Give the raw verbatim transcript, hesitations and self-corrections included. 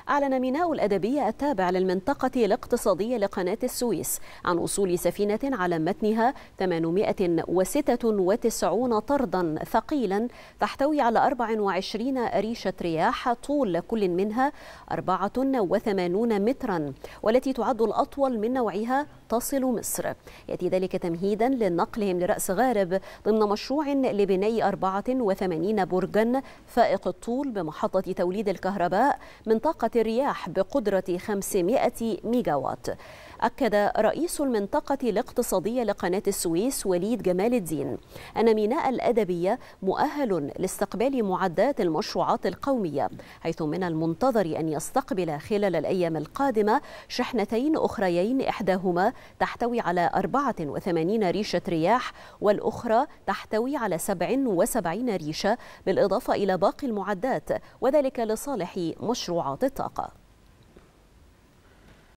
أعلن ميناء الأدبية التابع للمنطقة الاقتصادية لقناة السويس عن وصول سفينة على متنها ثمانمائة وستة وتسعين طردا ثقيلا تحتوي على أربع وعشرين ريشة رياح طول كل منها أربعة وثمانين مترا، والتي تعد الأطول من نوعها تصل مصر. يأتي ذلك تمهيدا لنقلهم لرأس غارب ضمن مشروع لبناء أربعة وثمانين برجا فائق الطول بمحطة توليد الكهرباء من طاقة الرياح بقدرة خمسمائة ميجاوات. أكد رئيس المنطقة الاقتصادية لقناة السويس وليد جمال الدين أن ميناء الأدبية مؤهل لاستقبال معدات المشروعات القومية، حيث من المنتظر أن يستقبل خلال الأيام القادمة شحنتين أخريين، إحداهما تحتوي على أربعة وثمانين ريشة رياح والأخرى تحتوي على سبع وسبعين ريشة، بالإضافة إلى باقي المعدات، وذلك لصالح مشروعات الطاقة.